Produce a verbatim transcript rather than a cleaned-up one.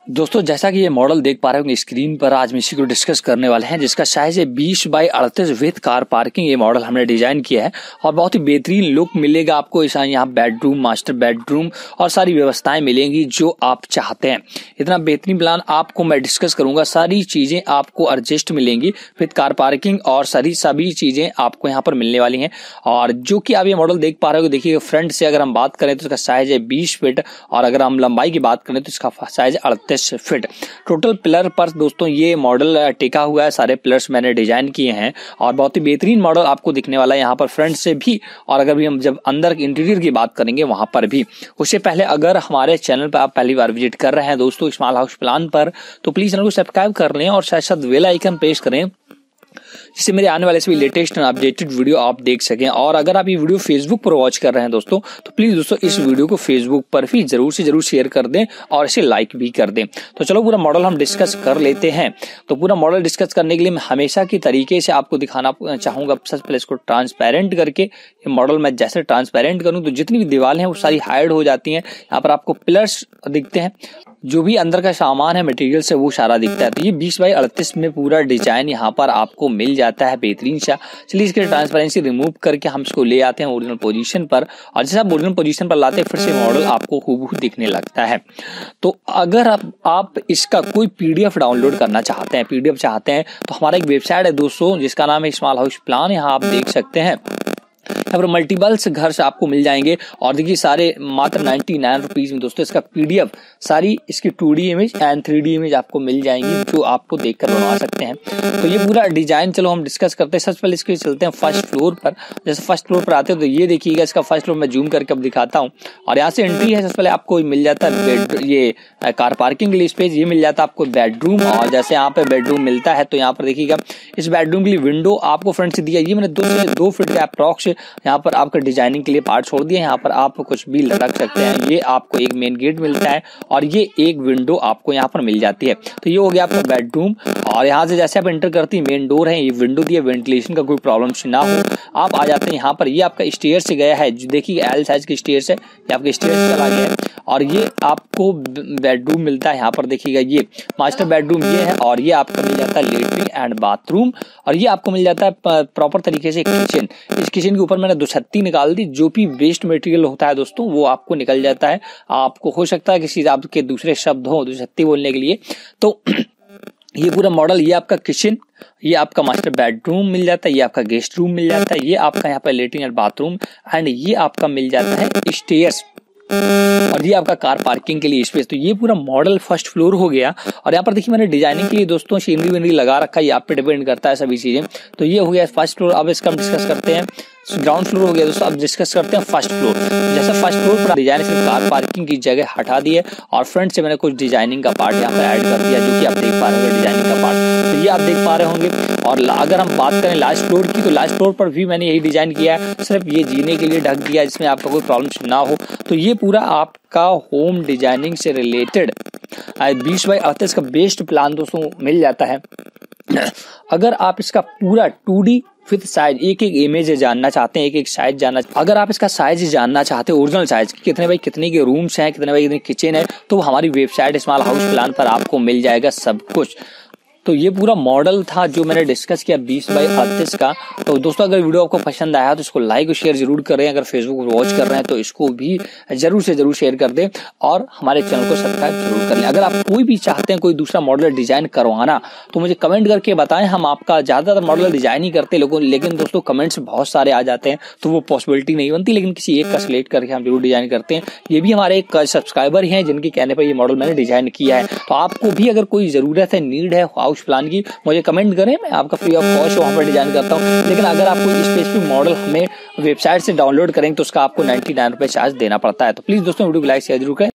दोस्तों जैसा कि ये मॉडल देख पा रहे होंगे स्क्रीन पर, आज हम इसी को डिस्कस करने वाले हैं, जिसका साइज है बीस बाई अड़तीस विद कार पार्किंग। ये मॉडल हमने डिजाइन किया है और बहुत ही बेहतरीन लुक मिलेगा आपको। इस यहाँ बेडरूम, मास्टर बेडरूम और सारी व्यवस्थाएं मिलेंगी जो आप चाहते हैं। इतना बेहतरीन प्लान आपको मैं डिस्कस करूंगा। सारी चीजें आपको एडजस्ट मिलेंगी विद कार पार्किंग और सारी सभी चीजें आपको यहाँ पर मिलने वाली हैं। और जो कि आप ये मॉडल देख पा रहे हो, देखिए फ्रंट से अगर हम बात करें तो इसका साइज है बीस फीट और अगर हम लंबाई की बात करें तो इसका साइज अड़तीस फिट। टोटल पिलर पर दोस्तों ये मॉडल टिका हुआ है, सारे पिलर्स मैंने डिजाइन किए हैं और बहुत ही बेहतरीन मॉडल आपको दिखने वाला है यहाँ पर फ्रंट से भी। और अगर भी हम जब अंदर इंटीरियर की बात करेंगे वहां पर भी। उससे पहले अगर हमारे चैनल पर आप पहली बार विजिट कर रहे हैं दोस्तों स्मॉल हाउस प्लान पर, तो प्लीज चैनल को सब्सक्राइब कर लें और साथ साथ बेल आइकन प्रेस करें, जिससे मेरे आने वाले सभी लेटेस्ट एंड अपडेटेड वीडियो आप देख सकें। और अगर आप ये वीडियो फेसबुक पर वॉच कर रहे हैं दोस्तों, तो प्लीज दोस्तों इस वीडियो को फेसबुक पर भी जरूर से जरूर शेयर कर दें और इसे लाइक भी कर दें। तो चलो पूरा मॉडल हम डिस्कस कर लेते हैं। तो पूरा मॉडल डिस्कस करने के लिए मैं हमेशा की तरीके से आपको दिखाना चाहूंगा। सबसे पहले इसको ट्रांसपेरेंट करके, ये मॉडल मैं जैसे ट्रांसपेरेंट करूँ तो जितनी भी दीवारें हैं वो सारी हाइड हो जाती हैं। यहाँ पर आपको पिलर्स दिखते हैं, जो भी अंदर का सामान है मटेरियल से वो सारा दिखता है। तो ये बीस बाई अड़तीस में पूरा डिजाइन यहाँ पर आपको मिल जाता है बेहतरीन सा। चलिए इसके ट्रांसपेरेंसी रिमूव करके हम इसको ले आते हैं ओरिजिनल पोजीशन पर। और जैसे आप ओरिजिनल पोजीशन पर लाते हैं फिर से मॉडल आपको हूबहू दिखने लगता है। तो अगर आप, आप इसका कोई पीडीएफ डाउनलोड करना चाहते हैं, पीडीएफ चाहते हैं, तो हमारा एक वेबसाइट है दोस्तों जिसका नाम है स्मॉल हाउस प्लान। यहाँ आप देख सकते हैं, यहाँ पर मल्टीपल्स घर से आपको मिल जाएंगे और देखिए सारे मात्र नाइन्टी नाइन रुपीज में दोस्तों इसका पीडीएफ, सारी इसकी two D image and three D image आपको मिल जाएंगी जो आपको देखकर बनवा सकते हैं। तो ये पूरा डिजाइन चलो हम डिस्कस करते हैं। सबसे पहले इसके चलते हैं फर्स्ट फ्लोर पर। जैसे फर्स्ट फ्लोर पर आते हैं तो ये देखिएगा इसका फर्स्ट फ्लोर मैं जूम करके अब दिखाता हूँ। और यहाँ से एंट्री है, सबसे पहले आपको मिल जाता है बेड, ये कार पार्किंग के लिए स्पेस, ये मिल जाता है आपको बेडरूम। और जैसे यहाँ पे बेडरूम मिलता है तो यहाँ पर देखिएगा इस बेडरूम के लिए विंडो आपको फ्रंट से दिया। ये मैंने दो से दो फीट के अप्रॉक्स यहाँ पर आपका डिजाइनिंग के लिए पार्ट छोड़ दिया। यहाँ पर आप कुछ भी रख सकते हैं। ये आपको एक मेन गेट मिलता है और ये एक विंडो आपको यहाँ पर मिल जाती है। तो ये हो गया आपका बेडरूम। और यहाँ से जैसे आप एंटर करती है मेन डोर है, ये विंडो दी है, वेंटिलेशन का कोई प्रॉब्लम ना हो। आप आ जाते हैं यहाँ पर, ये आपका स्टेयर से गया है, जो देखिए एल साइज की स्टेयर से ये आपके स्टेयर से चला गया है। और ये आपको बेडरूम मिलता है, यहाँ पर देखिएगा ये मास्टर बेडरूम ये है। और ये आपको मिल जाता है लेटरिन एंड बाथरूम। और ये आपको मिल जाता है प्रॉपर तरीके से किचन। इस किचन के ऊपर मैंने दो छत्ती निकाल दी, जो भी वेस्ट मटेरियल होता है दोस्तों वो आपको निकल जाता है। आपको हो सकता है किसी आपके दूसरे शब्द हो छत्ती बोलने के लिए। तो ये पूरा मॉडल, ये आपका किचन, ये आपका मास्टर बेडरूम मिल जाता है, ये आपका गेस्ट रूम मिल जाता है, ये आपका यहाँ पर लेटरिन एंड बाथरूम एंड ये आपका मिल जाता है स्टेयर्स और ये आपका कार पार्किंग के लिए स्पेस। तो ये पूरा मॉडल फर्स्ट फ्लोर हो गया। और यहाँ पर देखिए मैंने डिजाइनिंग के लिए दोस्तों सीनरी विनरी लगा रखा है, ये आप पे डिपेंड करता है सभी चीजें। तो ये हो गया फर्स्ट फ्लोर। अब इसका हम डिस्कस करते हैं, ग्राउंड फ्लोर हो गया दोस्तों। अब डिस्कस करते हैं फर्स्ट फ्लोर। जैसे फर्स्ट फ्लोर पर डिजाइन से कार पार्किंग की जगह हटा दी है और फ्रंट से मैंने कुछ डिजाइनिंग का पार्ट यहाँ पर ऐड कर दिया, जो कि आप देख पा रहे होंगे डिजाइनिंग का पार्ट। तो ये आप देख पा रहे होंगे। और अगर हम बात करें लास्ट फ्लोर की, तो लास्ट फ्लोर पर भी मैंने यही डिजाइन किया है, सिर्फ ये जीने के लिए ढक दिया जिसमें आपका कोई प्रॉब्लम ना हो। तो ये पूरा आपका होम डिजाइनिंग से रिलेटेड बीस बाई अड़तीस का बेस्ट प्लान दोस्तों मिल जाता है। अगर आप इसका पूरा टू डी विद साइज, एक एक इमेज जानना चाहते हैं, एक एक साइज जानना, अगर आप इसका साइज जानना चाहते हैं ओरिजिनल साइज, कितने बाई कितने के रूम्स हैं, कितने बाई कितने किचन है, तो हमारी वेबसाइट स्मॉल हाउस प्लान पर आपको मिल जाएगा सब कुछ। तो ये पूरा मॉडल था जो मैंने डिस्कस किया बीस बाई अड़तीस का। तो दोस्तों अगर वीडियो आपको पसंद आया तो इसको लाइक और शेयर जरूर करें। अगर फेसबुक पर वॉच कर रहे हैं तो इसको भी जरूर से जरूर शेयर कर दें और हमारे चैनल को सब्सक्राइब जरूर कर लें। अगर आप कोई भी चाहते हैं कोई दूसरा मॉडल डिजाइन करवाना तो मुझे कमेंट करके बताएं। हम आपका ज्यादातर मॉडल डिजाइन ही करते लोगों, लेकिन दोस्तों कमेंट्स बहुत सारे आ जाते हैं तो वो पॉसिबिलिटी नहीं बनती, लेकिन किसी एक का सिलेक्ट करके हम जरूर डिजाइन करते हैं। ये भी हमारे एक सब्सक्राइबर ही हैं जिनके कहने पर ये मॉडल मैंने डिजाइन किया है। तो आपको भी अगर कोई जरूरत है, नीड है हाउस प्लान की, मुझे कमेंट करें, मैं आपका फ्री ऑफ कॉस्ट वहां पर डिजाइन करता हूं। लेकिन अगर आपको स्पेसिफिक मॉडल हमें वेबसाइट से डाउनलोड करेंगे तो उसका आपको नाइन्टी नाइन रुपए चार्ज देना पड़ता है। तो प्लीज दोस्तों वीडियो को लाइक शेयर जरूर करें।